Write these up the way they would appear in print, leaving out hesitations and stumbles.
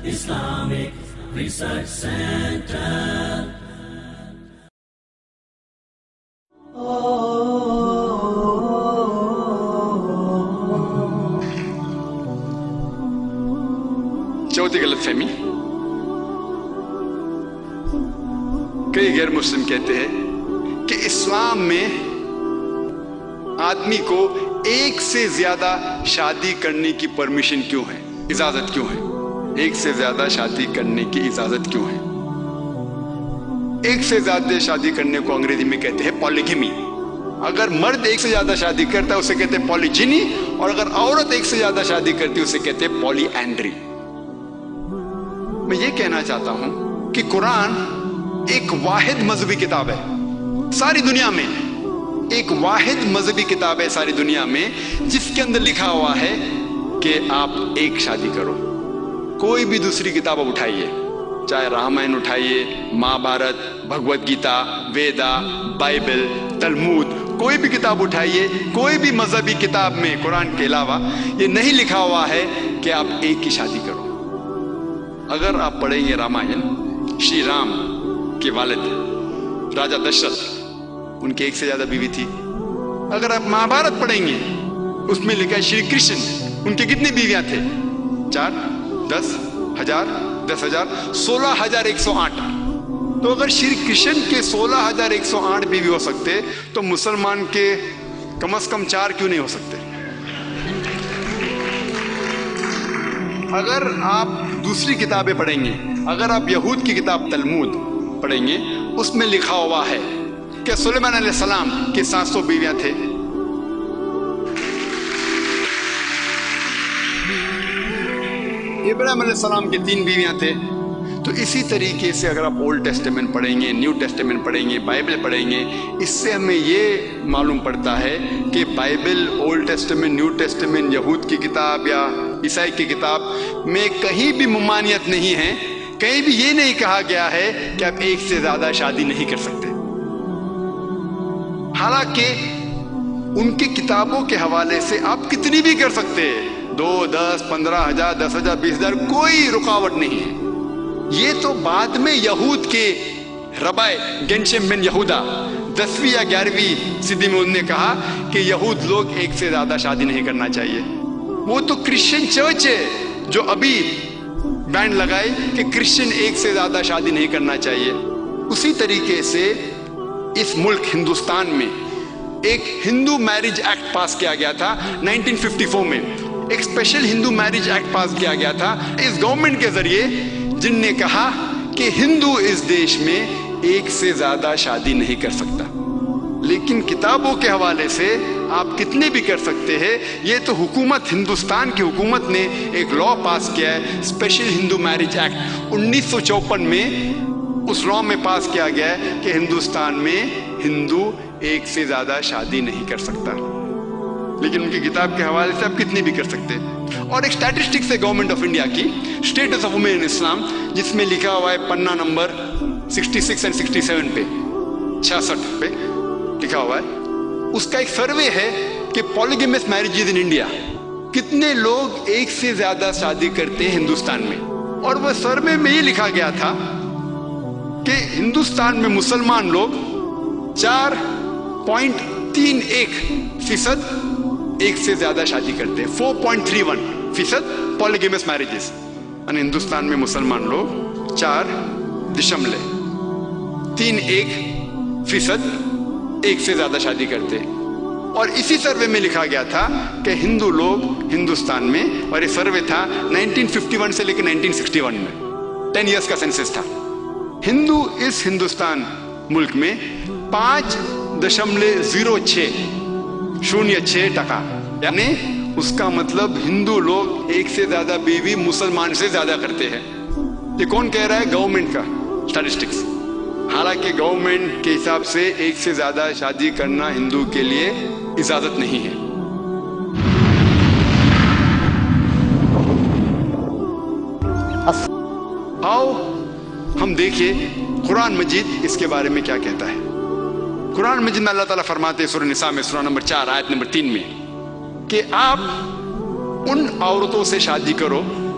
Islamic Research Center. चौथी गलतफहमी, कई गैर मुस्लिम कहते हैं कि इस्लाम में आदमी को एक से ज्यादा शादी करने की परमिशन क्यों है, इजाजत क्यों है? एक से ज्यादा शादी करने की इजाजत क्यों है? एक से ज्यादा शादी करने को अंग्रेजी में कहते हैं पॉलीगैमी। अगर मर्द एक से ज्यादा शादी करता है उसे कहते हैं पॉलीजिनी, और अगर औरत एक से ज्यादा शादी करती है उसे कहते हैं पॉलीएंड्री। मैं ये कहना चाहता हूं कि कुरान एक वाहिद मजहबी किताब है सारी दुनिया में, एक वाहिद मजहबी किताब है सारी दुनिया में, जिसके अंदर लिखा हुआ है कि आप एक शादी करो। कोई भी दूसरी किताब आप उठाइए, चाहे रामायण उठाइए, महाभारत, भगवत गीता, वेदा, बाइबल, तलमूद, कोई भी किताब उठाइए, कोई भी मजहबी किताब में कुरान के अलावा ये नहीं लिखा हुआ है कि आप एक की शादी करो। अगर आप पढ़ेंगे रामायण, श्री राम के वालिद राजा दशरथ, उनके एक से ज्यादा बीवी थी। अगर आप महाभारत पढ़ेंगे, उसमें लिखा है श्री कृष्ण, उनके कितनी बीवियां थे? 4, 10, 1000, 10,000, 16,108। तो अगर श्री कृष्ण के 16,108 बीवी हो सकते तो मुसलमान के कम से कम 4 क्यों नहीं हो सकते? अगर आप दूसरी किताबें पढ़ेंगे, अगर आप यहूद की किताब तलमूद पढ़ेंगे, उसमें लिखा हुआ है कि सुलेमान अलैहिस्सलाम के 700 बीवियां थे। इब्राहिम अलैहिस्सलाम के 3 बीवियां थे। तो इसी तरीके से अगर आप ओल्ड टेस्टामेंट पढ़ेंगे, न्यू टेस्टामेंट पढ़ेंगे, बाइबल पढ़ेंगे, इससे हमें ये मालूम पड़ता है कि Bible, Old Testament, New Testament, यहूद की किताब या ईसाई की किताब में कहीं भी ममानियत नहीं है, कहीं भी ये नहीं कहा गया है कि आप एक से ज्यादा शादी नहीं कर सकते। हालांकि उनकी किताबों के हवाले से आप कितनी भी कर सकते हैं, 2, 10, 15,000, 10,000, 20,000, कोई रुकावट नहीं है। ये तो बाद में यहूद के रबाय गेनशम बिन यहूदा 10वीं या 11वीं सदी में उन्होंने कहा कि यहूद लोग एक से ज्यादा शादी नहीं करना चाहिए। वो तो क्रिश्चियन चर्च है जो अभी बैन लगाए कि क्रिश्चियन एक से ज्यादा शादी नहीं करना चाहिए। उसी तरीके से इस मुल्क हिंदुस्तान में एक हिंदू मैरिज एक्ट पास किया गया था 1954 में। एक Special Hindu Marriage Act pass किया गया था इस गवर्नमेंट के जरिए, जिनने कहा कि हिंदू इस देश में एक से ज्यादा शादी नहीं कर सकता। लेकिन किताबों के हवाले से आप कितने भी कर सकते हैं। ये तो हुकूमत, हिंदुस्तान की हुकूमत ने एक लॉ पास किया है, स्पेशल हिंदू मैरिज एक्ट 1954 में। उस लॉ में पास किया गया है कि हिंदुस्तान में हिंदू एक से ज्यादा शादी नहीं कर सकता। लेकिन उनकी किताब के हवाले से आप कितनी भी कर सकते हैं। और एक स्टैटिस्टिक्स है गवर्नमेंट ऑफ इंडिया की, status of women in Islam, जिसमें लिखा हुआ है पन्ना नंबर 66 एंड 67 पे, 66 पे लिखा हुआ है। उसका एक सर्वे है कि पॉलीगैमस मैरिजेस इन इंडिया, कितने लोग एक से ज्यादा शादी करते हैं हिंदुस्तान में। और वह सर्वे में ये लिखा गया था कि हिंदुस्तान में मुसलमान लोग 4.31% एक से ज्यादा शादी करते हैं, 4.31% पॉलीगैमस मैरिजेस। और हिंदुस्तान में मुसलमान लोग 4.31% एक से ज्यादा शादी करते हैं। और इसी सर्वे में लिखा गया था कि हिंदू लोग हिंदुस्तान में, और ये सर्वे था 1951 से लेकर 1961 में, 10 इयर्स का सेंसस था। हिंदू इस हिंदुस्तान मुल्क में 5.06%, यानी उसका मतलब हिंदू लोग एक से ज्यादा बीवी मुसलमान से ज्यादा करते हैं। ये कौन कह रहा है? गवर्नमेंट का स्टैटिस्टिक्स। हालांकि गवर्नमेंट के हिसाब से एक से ज्यादा शादी करना हिंदू के लिए इजाजत नहीं है। आओ हम देखिए कुरान मजीद इसके बारे में क्या कहता है। कुरान मजीद में अल्लाह ताला फरमाते हैं सूरह निसा में, सूरह नंबर 4 आयत नंबर 3 में, कि आप उन औरतों से शादी करो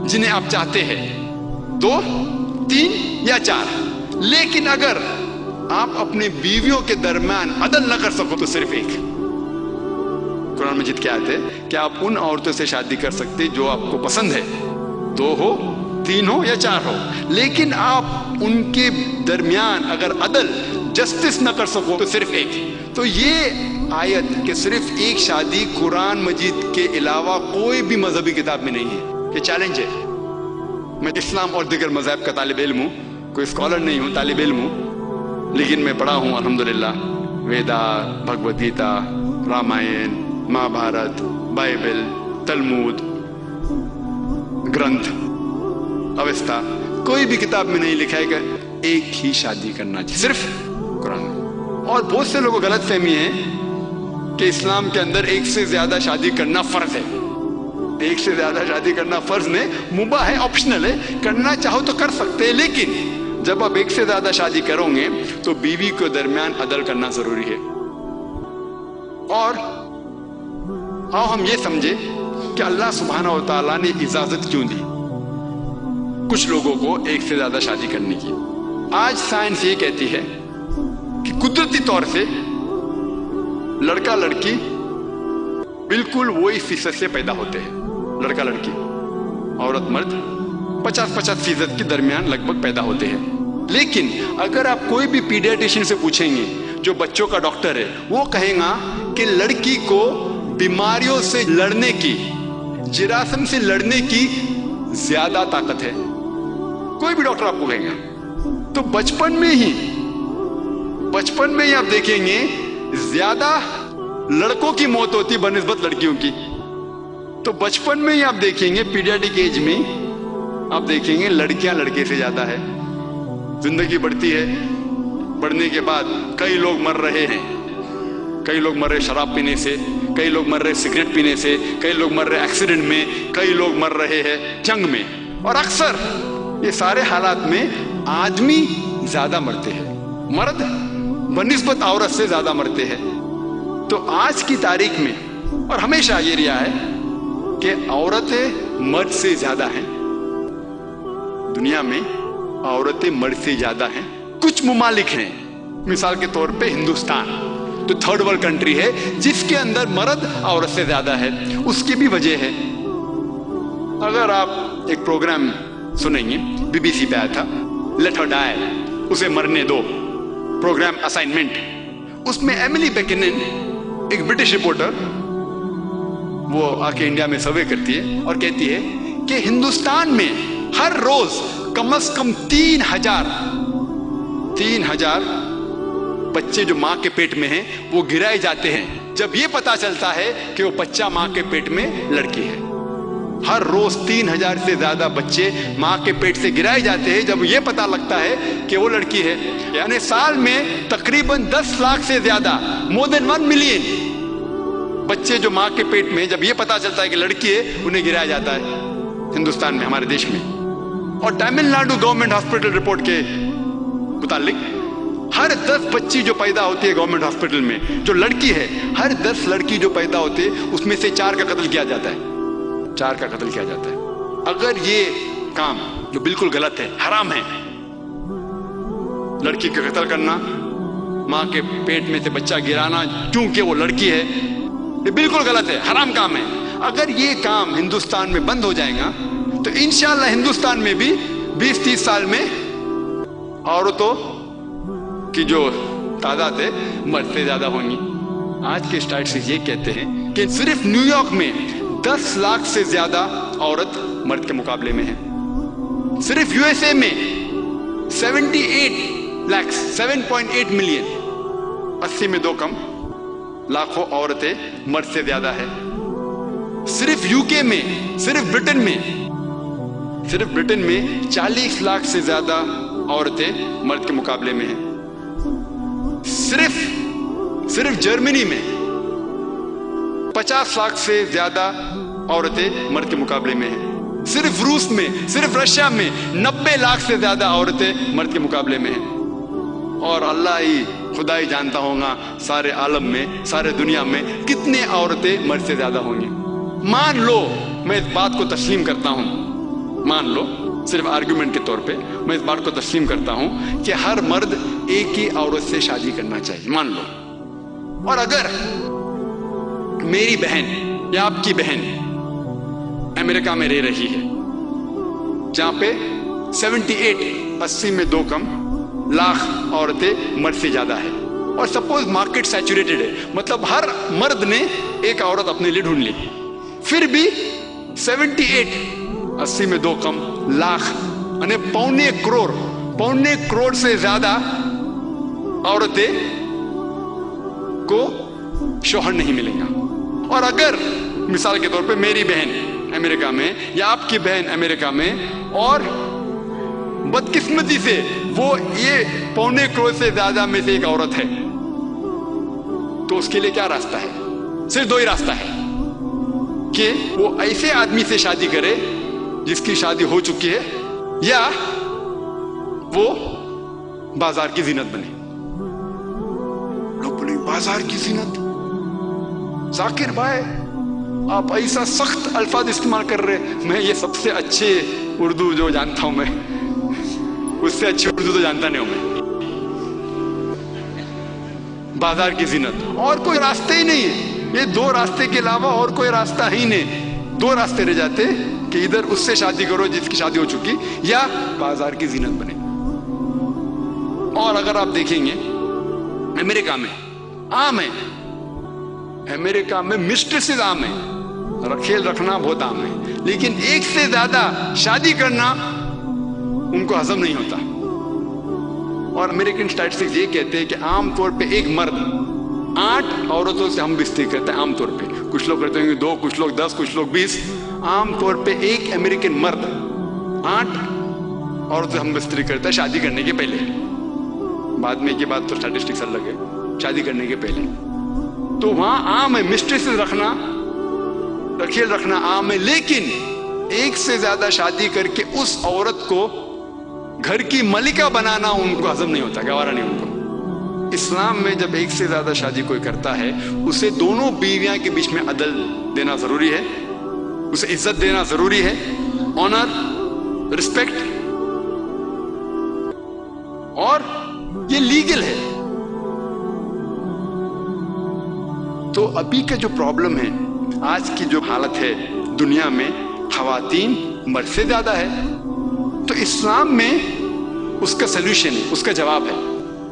जिन्हें आप चाहते हैं, 2, 3 या 4। लेकिन अगर आप अपने बीवियों के दरमियान अदल न कर सको तो सिर्फ 1। कुरान मजीद क्या आयत है कि आप उन औरतों से शादी कर सकते जो आपको पसंद है, 2 हो, 3 हो या 4 हो, लेकिन आप उनके दरमियान अगर अदल, जस्टिस न कर सको तो सिर्फ 1। तो ये आयत कि सिर्फ 1 शादी कुरान मजीद के अलावा कोई भी मजहबी किताब में नहीं है, ये चैलेंज है। मैं इस्लाम और दीगर मज़हब का तालिब इल्म हूँ, कोई स्कॉलर नहीं हूँ, तालिब इल्म हूँ, लेकिन मैं पढ़ा हूँ अल्हम्दुलिल्लाह Veda, Bhagavad Gita, Ramayana, Mahabharata, Bible, Talmud, Granth, Avesta, कोई भी किताब में नहीं लिखा है कि एक ही शादी करना चाहिए, सिर्फ कुरान में। और बहुत से लोगों को गलत फहमी है कि इस्लाम के अंदर 1 से ज्यादा शादी करना फर्ज है। 1 से ज्यादा शादी करना फर्ज नहीं, मुबाह है, ऑप्शनल है, करना चाहो तो कर सकते हैं, लेकिन जब आप 1 से ज्यादा शादी करोगे तो बीवी के दरमियान अदल करना जरूरी है। और आओ हम ये समझे कि अल्लाह सुब्हानहू व तआला ने इजाजत क्यों दी कुछ लोगों को 1 से ज्यादा शादी करने की। आज साइंस ये कहती है कि कुदरती तौर से लड़का लड़की बिल्कुल वही फीसद से पैदा होते हैं, लड़का लड़की, औरत मर्द 50-50% के दरमियान लगभग पैदा होते हैं। लेकिन अगर आप कोई भी पीडियाट्रिशियन से पूछेंगे जो बच्चों का डॉक्टर है, वो कहेगा कि लड़की को बीमारियों से लड़ने की, जिरासम से लड़ने की ज्यादा ताकत है, कोई भी डॉक्टर आपको कहेगा। तो बचपन में ही आप देखेंगे ज्यादा लड़कों की मौत होती बनिस्बत लड़कियों की। तो बचपन में ही आप देखेंगे, पीडियाट्रिक एज में आप देखेंगे लड़कियां लड़के से ज्यादा है। जिंदगी बढ़ती है, बढ़ने के बाद कई लोग मर रहे हैं, कई लोग मर रहे शराब पीने से, कई लोग मर रहे सिगरेट पीने से, कई लोग मर रहे एक्सीडेंट में, कई लोग मर रहे हैं जंग में। और अक्सर ये सारे हालात में आदमी ज्यादा मरते हैं, मर्द बनिस्बत औरत से ज्यादा मरते हैं। तो आज की तारीख में और हमेशा ये रहा है कि औरतें मर्द से ज्यादा हैं दुनिया में, औरतें मर्द से ज्यादा हैं। कुछ मुमालिक हैं, मिसाल के तौर पे हिंदुस्तान तो 3rd वर्ल्ड कंट्री है जिसके अंदर मर्द औरत से ज्यादा है। उसकी भी वजह है, अगर आप एक प्रोग्राम सुनेंगे, BBC पे आया था, लेट हर डाई, उसे मरने दो, प्रोग्राम असाइनमेंट। उसमें एमिली बेकिनन, एक ब्रिटिश रिपोर्टर, वो आके इंडिया में सर्वे करती है और कहती है कि हिंदुस्तान में हर रोज कम से कम 3,000 बच्चे जो मां के पेट में हैं वो गिराए जाते हैं जब ये पता चलता है कि वो बच्चा मां के पेट में लड़की है। हर रोज 3,000 से ज्यादा बच्चे मां के पेट से गिराए जाते हैं जब ये पता लगता है कि वो लड़की है। यानी साल में तकरीबन 10 लाख से ज्यादा, मोर देन 1 मिलियन बच्चे जो मां के पेट में जब ये पता चलता है कि लड़की है, उन्हें गिराया जाता है हिंदुस्तान में, हमारे देश में। और तमिलनाडु गवर्नमेंट हॉस्पिटल रिपोर्ट के मुतालिक हर 10 बच्ची जो पैदा होती है गवर्नमेंट हॉस्पिटल में, जो लड़की है, हर 10 लड़की जो पैदा होती है उसमें से 4 का कत्ल किया जाता है, 4 का कत्ल किया जाता है। अगर ये काम जो बिल्कुल गलत है, हराम है, लड़की का कत्ल करना, मां के पेट में से बच्चा गिराना क्योंकि वो लड़की है, ये बिल्कुल गलत है, हराम काम है। अगर ये काम हिंदुस्तान में बंद हो जाएगा तो इंशाअल्लाह हिंदुस्तान में भी 20-30 साल में औरतों की जो तादाद है मर्द से ज्यादा होंगी। आज के स्टैटिस्टिक्स ये कहते हैं कि सिर्फ न्यूयॉर्क में 10 लाख से ज्यादा औरत मर्द के मुकाबले में है। सिर्फ USA में 78 लाख, 7.8 मिलियन, 80 में 2 कम लाखों औरतें मर्द से ज्यादा है। सिर्फ UK में, सिर्फ ब्रिटेन में 40 लाख से ज्यादा औरतें मर्द के मुकाबले में हैं। सिर्फ जर्मनी में 50 लाख से ज्यादा औरतें मर्द के मुकाबले में हैं। सिर्फ रूस में, सिर्फ रशिया में 90 लाख से ज्यादा औरतें मर्द के मुकाबले में हैं। और अल्लाह ही, खुदा ही जानता होगा सारे आलम में, सारे दुनिया में कितने औरतें मर्द से ज्यादा होंगी। मान लो, मैं इस बात को तस्लीम करता हूं मान लो सिर्फ आर्गुमेंट के तौर पे मैं इस बात को तस्लीम करता हूं कि हर मर्द एक ही औरत से शादी करना चाहिए, मान लो। और अगर मेरी बहन या आपकी बहन अमेरिका में रह रही है जहां पे 80 में 2 कम लाख औरतें मर्द से ज्यादा है, और सपोज मार्केट सैचुरेटेड है, मतलब हर मर्द ने एक औरत अपने लिए ढूंढ ली, फिर भी 80 में 2 कम लाख यानी 2.25 करोड़ से ज्यादा औरतें को शौहर नहीं मिलेगा। और अगर मिसाल के तौर पे मेरी बहन अमेरिका में या आपकी बहन अमेरिका में, और बदकिस्मती से वो ये 2.25 करोड़ से ज्यादा में से एक औरत है, तो उसके लिए क्या रास्ता है? सिर्फ 2 ही रास्ता है कि वो ऐसे आदमी से शादी करे जिसकी शादी हो चुकी है, या वो बाजार की जीनत बने। लोग बोले बाजार की जीनत, जाकिर भाई आप ऐसा सख्त अल्फाज इस्तेमाल कर रहे। मैं ये सबसे अच्छे उर्दू जो जानता हूं, मैं उससे अच्छी उर्दू तो जानता नहीं हूं मैं। बाजार की जीनत, और कोई रास्ते ही नहीं है, ये 2 रास्ते के अलावा और कोई रास्ता ही नहीं। 2 रास्ते रह जाते कि इधर उससे शादी करो जिसकी शादी हो चुकी, या बाजार की जीनत बने। और अगर आप देखेंगे अमेरिका में आम है, अमेरिका में मिस्ट्रेसेस आम है, खेल रखना बहुत आम है, लेकिन एक से ज्यादा शादी करना उनको हजम नहीं होता। और अमेरिकन स्टैटिस्टिक्स ये कहते हैं कि आमतौर पे एक मर्द 8 औरतों से हम बिस्तरी करते हैं आमतौर पे। कुछ लोग करते होंगे 2, कुछ लोग 10, कुछ लोग 20। आमतौर पे एक अमेरिकन मर्द 8 औरतों से हम बिस्तरी करता है शादी करने के पहले। बाद में की बात तो स्टैटिस्टिक्स अलग है, शादी करने के पहले तो वहां आम है मिस्ट्रेसेस रखना, खेल रखना आम है, लेकिन एक से ज्यादा शादी करके उस औरत को घर की मलिका बनाना उनको हजम नहीं होता, गवारा नहीं उनको। इस्लाम में जब एक से ज्यादा शादी कोई करता है, उसे दोनों बीवियां के बीच में अदल देना जरूरी है, उसे इज्जत देना जरूरी है, ऑनर, रिस्पेक्ट, और ये लीगल है। तो अभी का जो प्रॉब्लम है, आज की जो हालत है दुनिया में, खवातीन मर्द से ज्यादा है। तो इस्लाम में उसका सलूशन है, उसका जवाब है।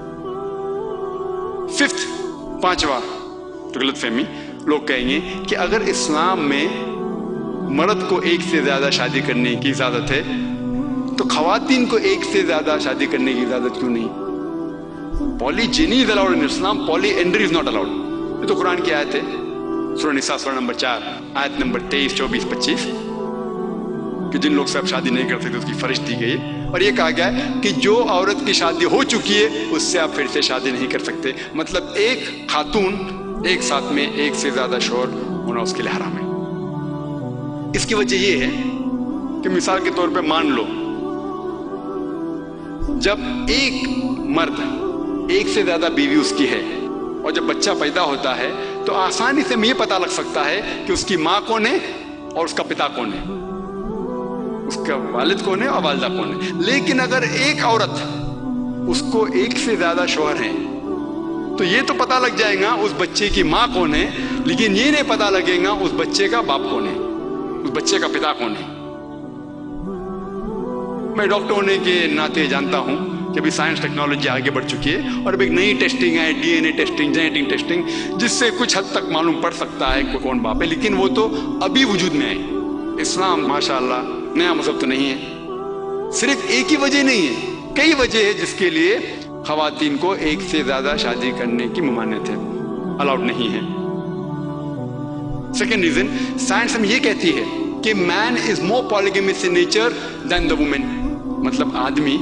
5वां तो गलतफहमी, लोग कहेंगे कि अगर इस्लाम में मर्द को एक से ज्यादा शादी करने की इजाजत है, तो खवातीन को एक से ज्यादा शादी करने की इजाजत क्यों नहीं? Polygyny is allowed in Islam, polyandry is not allowed. ये तो कुरान की आयत है, सूरह निसा सूरह नंबर 4 आयत नंबर 23, 24, 25, कि जिन लोग से आप शादी नहीं कर सकते उसकी फरिश दी गई। और ये कहा गया है कि जो औरत की शादी हो चुकी है उससे आप फिर से शादी नहीं कर सकते। मतलब एक खातून एक साथ में एक से ज्यादा शौहर होना उसके लिए हराम है। इसकी वजह ये है कि मिसाल के तौर पे मान लो जब एक मर्द एक से ज्यादा बीवी उसकी है, और जब बच्चा पैदा होता है तो आसानी से ये पता लग सकता है कि उसकी माँ कौन है और उसका पिता कौन है, उसका वालिद कौन है और वालिदा कौन है। लेकिन अगर एक औरत उसको एक से ज्यादा शौहर है तो ये तो पता लग जाएगा उस बच्चे की माँ कौन है, लेकिन ये नहीं पता लगेगा उस बच्चे का बाप कौन है, उस बच्चे का पिता कौन है। मैं डॉक्टर होने के नाते जानता हूं कि अभी साइंस टेक्नोलॉजी आगे बढ़ चुकी है, और अब एक नई टेस्टिंग है, डीएनए टेस्टिंग, जेनेटिक टेस्टिंग, जिससे कुछ हद तक मालूम पड़ सकता है कि कौन बाप है, लेकिन वो तो अभी वजूद में है। इस्लाम माशाअल्लाह नया मजहब तो नहीं है। सिर्फ एक ही वजह नहीं है, कई वजह है जिसके लिए खवातीन को एक से ज्यादा शादी करने की ममानियत है, अलाउड नहीं है। सेकेंड रीजन, साइंस हमें यह कहती है कि man is more polygamous in nature than the women. मतलब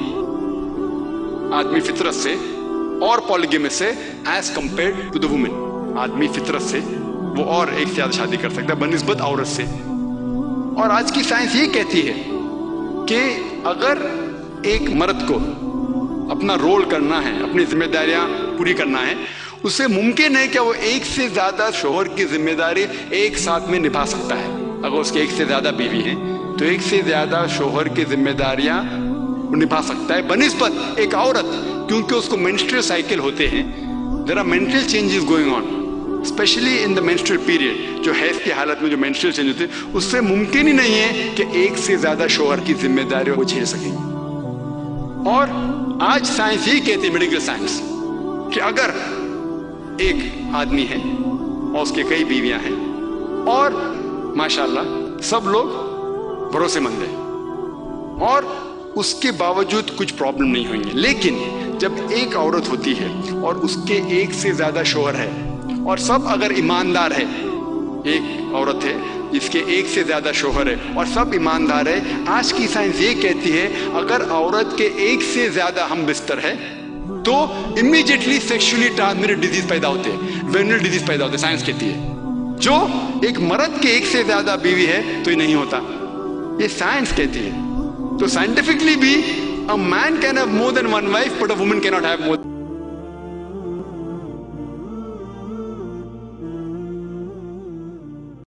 आदमी फितरत से और पॉलीगेमस से as compared to the women. आदमी फितरत से वो और एक से ज्यादा शादी कर सकता है बनिस्बत औरत से। और आज की साइंस ये कहती है कि अगर एक मर्द को अपना रोल करना है, अपनी जिम्मेदारियां पूरी करना है, उसे मुमकिन है कि वो एक से ज्यादा शौहर की जिम्मेदारी एक साथ में निभा सकता है। अगर उसके एक से ज्यादा बीवी हैं तो एक से ज्यादा शोहर की जिम्मेदारियां निभा सकता है बनिस्बत एक औरत, क्योंकि उसको मेंस्ट्रुअल साइकिल होते हैं, there are mental changes going on specially in the menstrual period. जो हैज की हालत में जो मेंस्ट्रुअल चेंज होते हैं, उससे मुमकिन ही नहीं है कि एक से ज्यादा शोहर की जिम्मेदारियों को झेल सके। और आज साइंस यही कहती है, मेडिकल साइंस, कि अगर एक आदमी है और उसके कई बीवियां हैं और माशाल्लाह सब लोग भरोसेमंद हैं और उसके बावजूद कुछ प्रॉब्लम नहीं हुई है, लेकिन जब एक औरत होती है और उसके एक से ज्यादा शोहर है और सब अगर ईमानदार है, एक औरत है जिसके एक से ज्यादा शोहर है और सब ईमानदार है, आज की साइंस ये कहती है अगर औरत के एक से ज्यादा हम बिस्तर है तो इमीडिएटली सेक्सुअली ट्रांसमिटेड डिजीज पैदा होते हैं, वेनरल डिजीज पैदा होते हैं, साइंस कहती है। जो एक मर्द के एक से ज्यादा बीवी है तो ये नहीं होता, ये साइंस कहती है। तो साइंटिफिकली भी a man can have more than one wife but a woman can not have more.